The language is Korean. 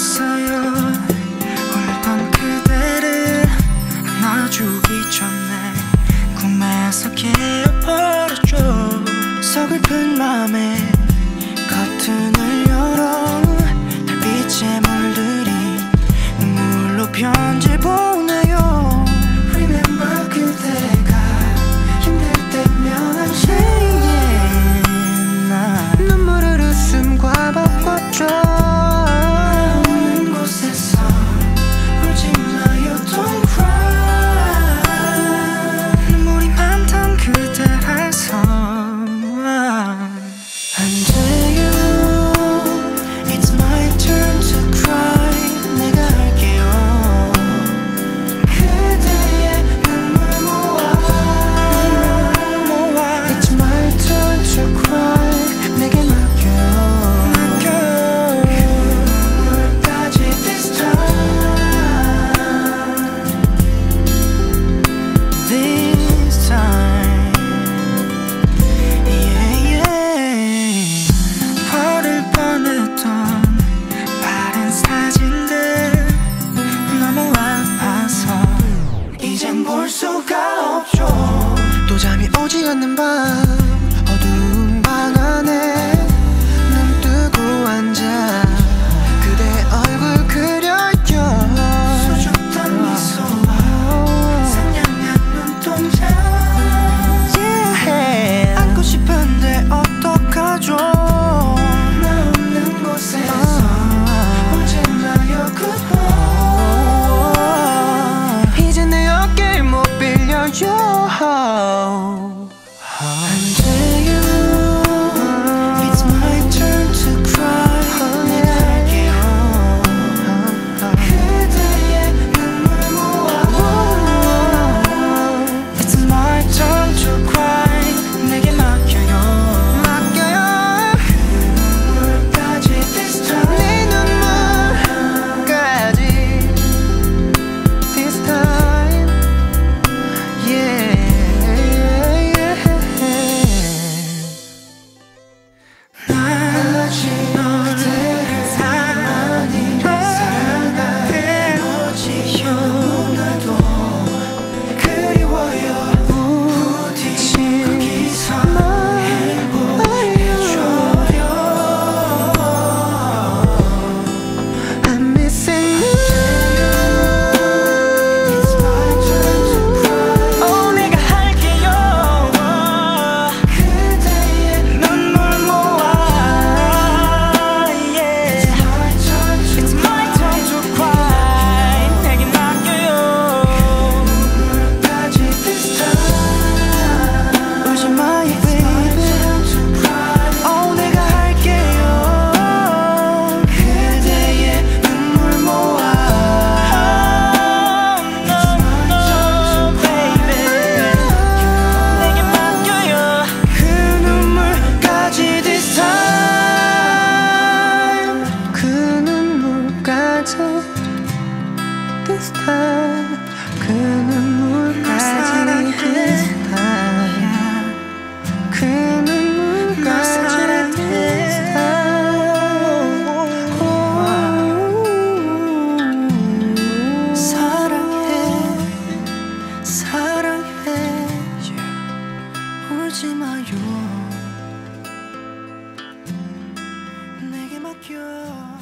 왔어요. 울던 그대를 안아주기 전에 꿈에서 깨어버렸죠. 서글픈 맘에 커튼을 열어 달빛에 물들인 눈물로 편지 보내요. Remember 그대가 힘들 때면 항상 눈물을 웃음과 바꿨죠. 없는 곳에서 울지 마요 don't cry. 눈물이 많던 그대라서 안 돼요. It's my turn to cry. 내가 할게요. 그대의 눈물 모아. It's my turn to cry. 내게 맡겨요. 눈물까지 this time. Yeah, yeah. 버릴 뻔했던 바른 사진들 너무 아파서 이젠 볼 수가 없죠. 또 잠이 오지 않는 밤 어두운 방 안에 눈 뜨고 앉아 그대 얼굴 그려요. 수줍던 미소와 상냥한 눈동자. Yeah. 안고 싶은데 어떡하죠. 나 없는 곳에서 울지 마요 goodbye. 이제 내 어깨를 못 빌려요. 안 돼요. It's my turn to cry. 내가 할게요. 그대의 눈물 모아. It's my turn to cry. 내게 맡겨요. 눈물까지 this time. 네 눈물까지 this time. Yeah. 난 아직 너를 사랑해. 어찌요 오늘도 그리워요. 부디 거기서 행복해져요. I'm missing you. It's my turn to cry. 내가 할게요. 그대의 눈물 모아. Yeah. It's my turn to cry. 내게 맡겨요. 눈물까지 this time. 울지 마요, It's my turn to cry. 내가 할게요. 그대의 눈물 모아. No, baby. 내게 맡겨요. 그 눈물까지 this time. 그 눈물까지 this time. 그 눈물까지 this time. 그 눈물까지 this time. 사랑해 사랑해 울지 마요. 내게 맡겨.